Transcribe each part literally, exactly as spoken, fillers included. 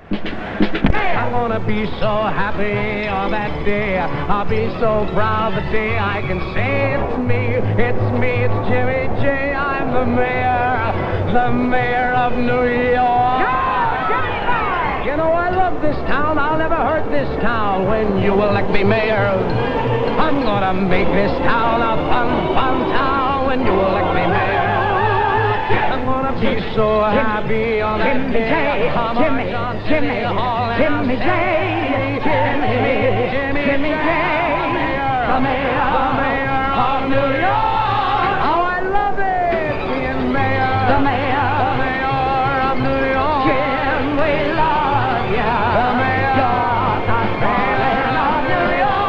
I'm gonna be so happy on that day. I'll be so proud the day I can say it's me, it's me, it's Jimmy J. I'm the mayor, the mayor of New York. You know, I love this town. I'll never hurt this town when you elect me mayor. I'm gonna make this town a fun, fun town when you elect me mayor. I'm gonna be so happy on that Jimmy day. J, Come Jimmy, on, John Jimmy, City Hall and Jimmy I'll J, say, Jimmy, Jimmy, Jimmy J, the mayor, the mayor of New York. Oh, I love it, being mayor, the mayor, the mayor of New York. Jim, we love ya, the mayor, you're the darling of New York.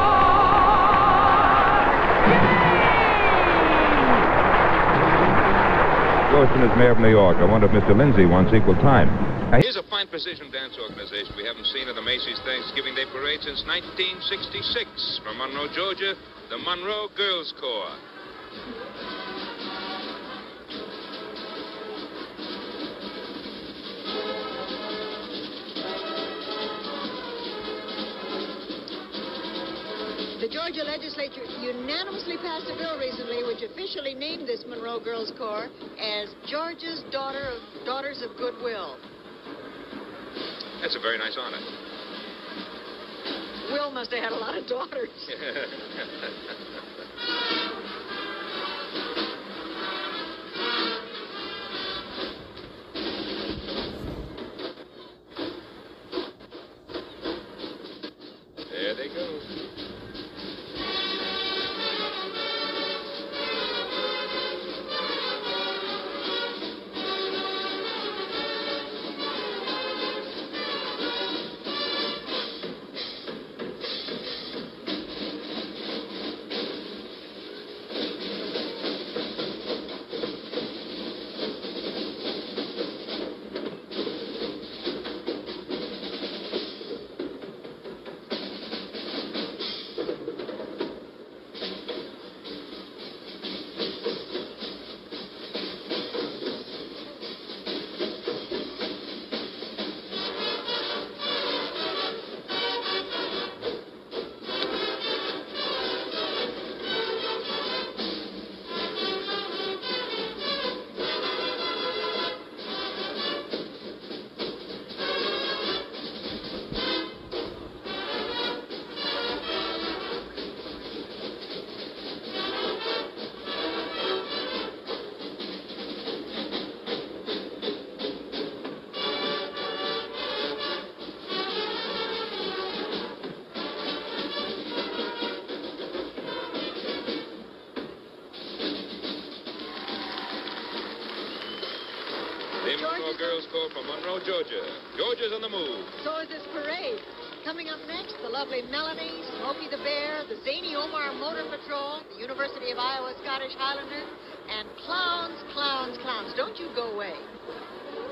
Wilson is mayor of New York. I wonder if Mister Lindsay wants equal time. Here's a fine precision dance organization we haven't seen at the Macy's Thanksgiving Day Parade since nineteen sixty-six. From Monroe, Georgia, the Monroe Girls Corps. The Georgia legislature unanimously passed a bill recently which officially named this Monroe Girls Corps as Georgia's Daughter of Daughters of Goodwill. That's a very nice honor. Will must have had a lot of daughters. There they go. The Monroe Girls Corps from Monroe, Georgia. Georgia's on the move. So is this parade. Coming up next, the lovely Melanie, Smokey the Bear, the Zany Omar Motor Patrol, the University of Iowa Scottish Highlanders, and clowns, clowns, clowns. Don't you go away.